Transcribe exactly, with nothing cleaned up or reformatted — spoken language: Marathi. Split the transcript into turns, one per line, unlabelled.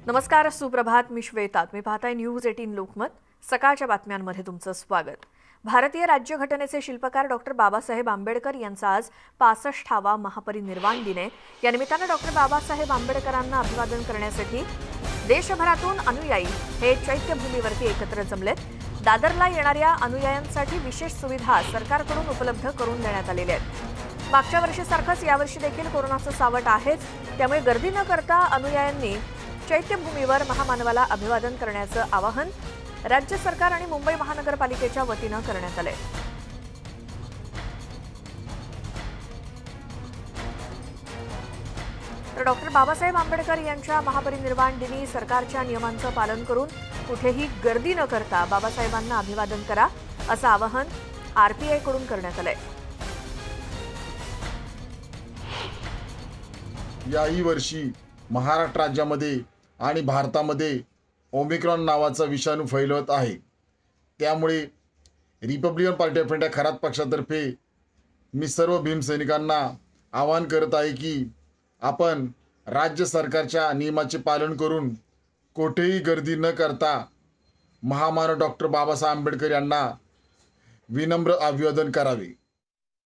नमस्कार, सुप्रभात. मी श्वेता. तुम्ही पाहताय न्यूज अठरा लोकमत. सकाळच्या बातम्यांमध्ये तुमचं स्वागत. भारतीय राज्यघटनेचे शिल्पकार डॉक्टर बाबासाहेब आंबेडकर यांचा आज पासष्टावा महापरिनिर्वाण दिन आहे. या निमित्तानं डॉक्टर बाबासाहेब आंबेडकरांना अभिवादन करण्यासाठी देशभरातून अनुयायी हे चैत्यभूमीवरती एकत्र जमलेत. दादरला येणाऱ्या अनुयायांसाठी विशेष सुविधा सरकारकडून उपलब्ध करून देण्यात आलेल्या आहेत. मागच्या वर्षीसारखंच यावर्षी देखील कोरोनाचं सावट आहेच, त्यामुळे गर्दी न करता अनुयायांनी चैत्यभूमीवर महामानवाला अभिवादन करण्याचं आवाहन राज्य सरकार आणि मुंबई महानगरपालिकेच्या वतीनं करण्यात आलंय. तर डॉक्टर बाबासाहेब आंबेडकर यांच्या महापरिनिर्वाण दिनी सरकारच्या नियमांचं पालन करून कुठेही गर्दी न करता बाबासाहेबांना अभिवादन करा असं आवाहन आरपीआय कडून करण्यात आलंय.
याही वर्षी महाराष्ट्र राज्यामध्ये आणि भारतामध्ये ओमिक्रॉन नावाचा विषाणू फैलवत आहे. त्यामुळे Republican Party of India Kharat पक्षातर्फे मी सर्व भीमसैनिकांना आवाहन करत आहे की आपण राज्य सरकारच्या नियमाचे पालन करून कोठेही गर्दी न करता महामानव डॉक्टर बाबासाहेब आंबेडकर यांना विनम्र अभिवादन करावे.